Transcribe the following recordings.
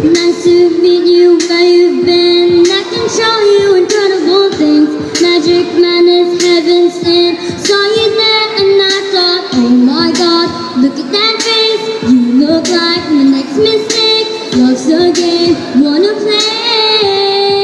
Nice to meet you, where you've been. I can show you incredible things. Magic man is heaven sent. Saw you there and I thought, oh my God, look at that face. You look like the next mistake. Love's a game, wanna play.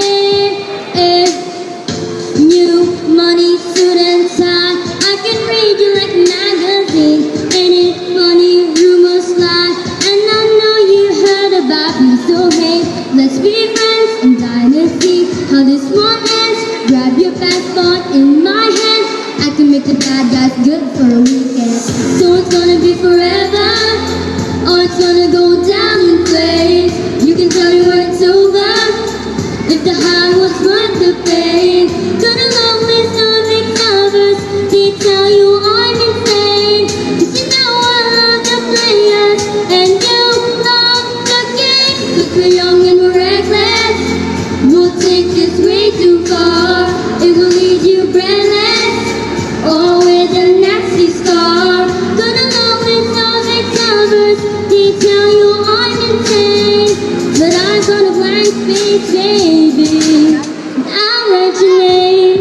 New money, suit and tie. I can read you like a magazine. Ain't it funny, rumors lie. And I know you heard about me, so hey, let's be friends and dynasty. How this one ends, grab your passport in my hand. I can make the bad guys good for a weekend. So it's gonna be forever, or it's gonna go down in flames. You can tell me when it's over, if the high was worth the pain. Gonna love with no big covers, they tell you I'm insane. 'Cause you know I love the players, and you love the game. 'Cause we're young and we're reckless, we'll take this way too far. It will leave you breathless, or with a nasty scar. Gonna love with no big covers, they tell you I'm insane. But I've got a blank space, baby, and I'll write your name.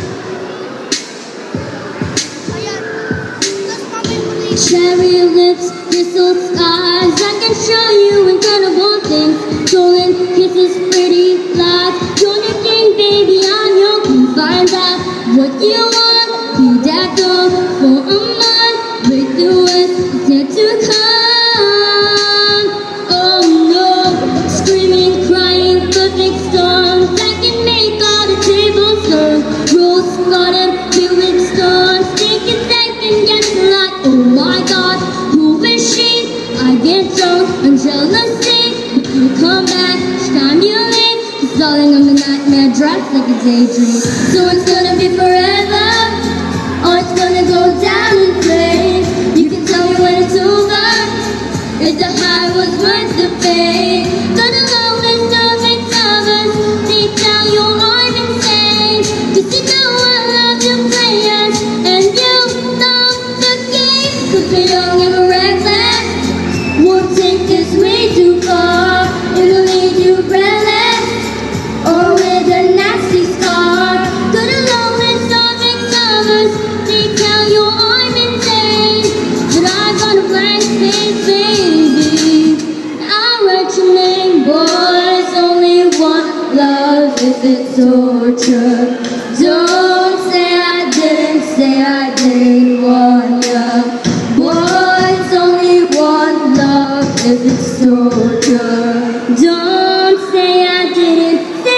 Cherry lips, crystal skies, I can show you incredible things. Golden kisses, pretty lies. Don't you think, baby, I'm your king? Find out what you want, be that dog for a month. Break the west, it's yet to come. Oh no, screaming, crying, perfect storms. I can make all the tables turn. Rose garden filled with storms. Take a second, get like, oh my God, who is she? I get drunk on jealousy, but you come back each time you leave. Cause darling, I'm a nightmare dressed like a daydream. So it's gonna be forever, or it's gonna go down in flames. You can tell me when it's over, if the high was worth the pain. Gonna love with no big covers, they tell you I'm insane. 'Cause you know I love the players, and you love the game. 'Cause we're young and we're reckless, we'll take this way too far. It'll leave you breathless, or with a nasty scar. Gonna love with no big covers, they tell you I'm insane. But I've got a blank space, baby, I'll write your name. Boys only want love if it's torture. Don't say I didn't want ya. Boys only want love if it's torture. Don't say I didn't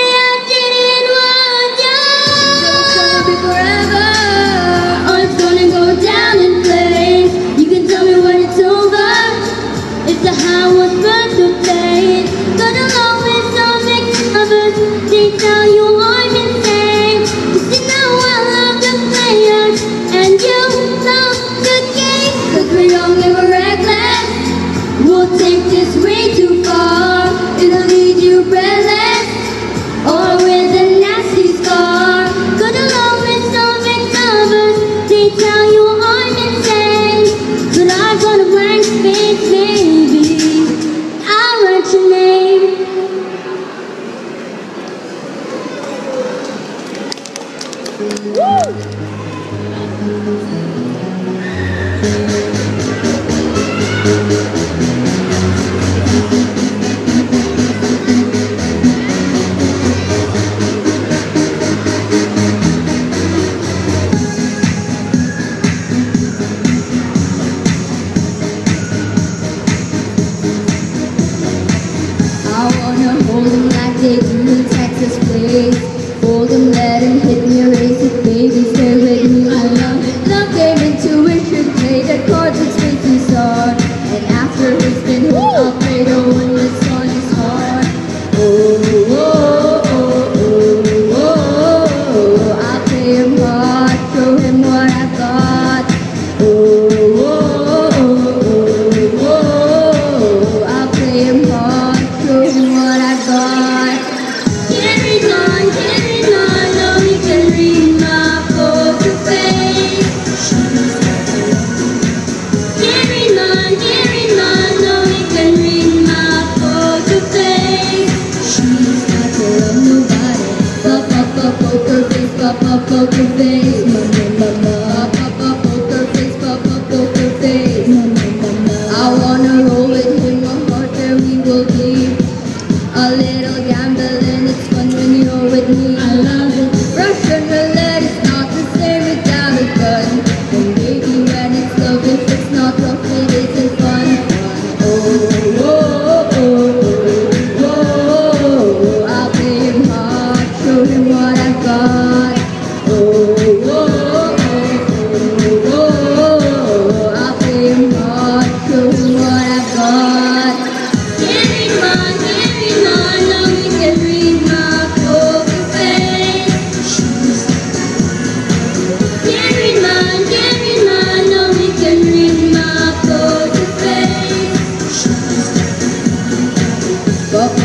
want ya. It's gonna be forever, or it's gonna go down in flames. You can tell me when it's over, if the high was worth the pain. Gonna love with no big covers, they tell you I'm insane. 'Cause you know I love the players, and you love the game. 'Cause we're young and we're reckless, we'll take this way too far. It'll leave you breathless, or with a nasty scar. Gonna love with no big covers, they tell you I'm insane. But I've got a blank space, baby, I'll write your name. I wanna hold him like they do in Texas, please. Hold him, let him hit me, raise it, baby, stay with me. I love game, intuition, play the cards and space and start. And after he's been hooked, I'll play the one that's on his heart. Oh, oh, oh, oh, oh, oh, I'll play him hard, show him what I got. Oh, oh, oh, oh, oh, I'll play him hard, show him what I got. Can't read mine, no, he can read my poker face. Can't read mine, no, he can read my Well,